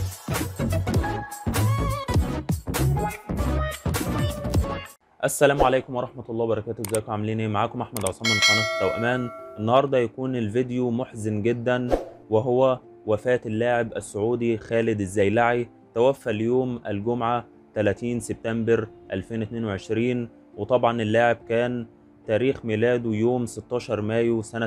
السلام عليكم ورحمة الله وبركاته. ازيكم عاملين ايه؟ معاكم احمد عصام من قناة التوأمان. النهارده يكون الفيديو محزن جدا، وهو وفاة اللاعب السعودي خالد الزيلعي. توفى اليوم الجمعة 30 سبتمبر 2022، وطبعا اللاعب كان تاريخ ميلاده يوم 16 مايو سنة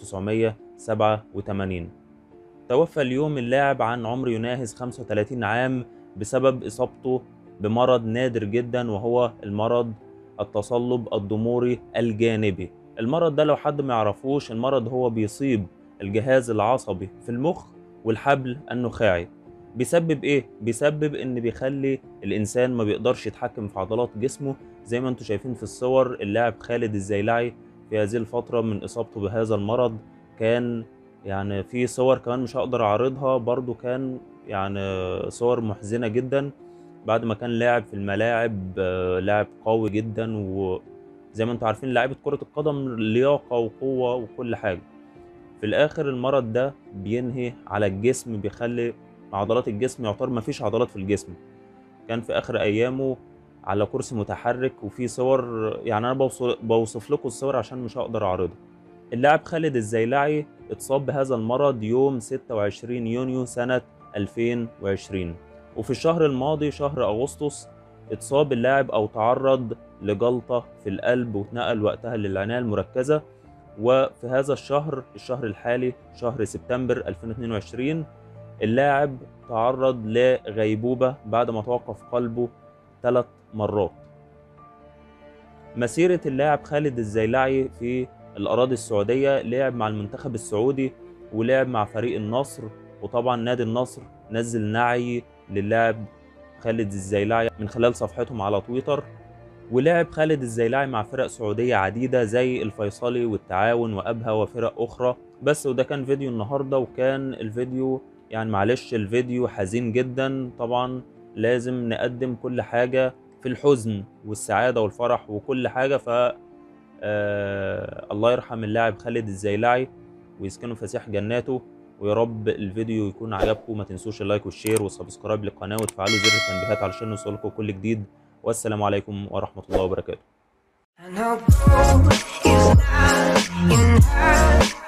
1987. توفى اليوم اللاعب عن عمر يناهز 35 عام بسبب إصابته بمرض نادر جدا، وهو المرض التصلب الضموري الجانبي. المرض ده لو حد ما يعرفوش، المرض هو بيصيب الجهاز العصبي في المخ والحبل النخاعي. بيسبب ايه؟ بيسبب ان بيخلي الانسان ما بيقدرش يتحكم في عضلات جسمه. زي ما انتم شايفين في الصور، اللاعب خالد الزيلعي في هذه الفترة من اصابته بهذا المرض كان يعني في صور كمان مش هقدر اعرضها، برضو كان يعني صور محزنة جدا. بعد ما كان لاعب في الملاعب، لاعب قوي جدا، وزي ما انتم عارفين لعيبة كرة القدم لياقة وقوة وكل حاجة. في الاخر المرض ده بينهي على الجسم، بيخلي عضلات الجسم يعتبر ما فيش عضلات في الجسم. كان في اخر ايامه على كرسي متحرك، وفي صور يعني انا بوصف لكم الصور عشان مش هقدر اعرضها. اللاعب خالد الزيلعي اتصاب بهذا المرض يوم 26 يونيو سنة 2020، وفي الشهر الماضي شهر أغسطس اتصاب اللاعب أو تعرض لجلطة في القلب، واتنقل وقتها للعناية المركزة. وفي هذا الشهر الحالي شهر سبتمبر 2022 اللاعب تعرض لغيبوبة بعد ما توقف قلبه 3 مرات. مسيرة اللاعب خالد الزيلعي في الأراضي السعودية: لعب مع المنتخب السعودي، ولعب مع فريق النصر، وطبعا نادي النصر نزل نعي للاعب خالد الزيلعي من خلال صفحتهم على تويتر. ولعب خالد الزيلعي مع فرق سعودية عديدة زي الفيصلي والتعاون وأبها وفرق أخرى. بس وده كان فيديو النهاردة، وكان الفيديو يعني معلش الفيديو حزين جدا. طبعا لازم نقدم كل حاجة في الحزن والسعادة والفرح وكل حاجة. الله يرحم اللاعب خالد الزيلعي ويسكنه فسيح جناته. ويا رب الفيديو يكون عجبكم. ما تنسوش اللايك والشير والسبسكرايب للقناة وتفعلوا زر التنبيهات علشان يوصلكم كل جديد. والسلام عليكم ورحمة الله وبركاته.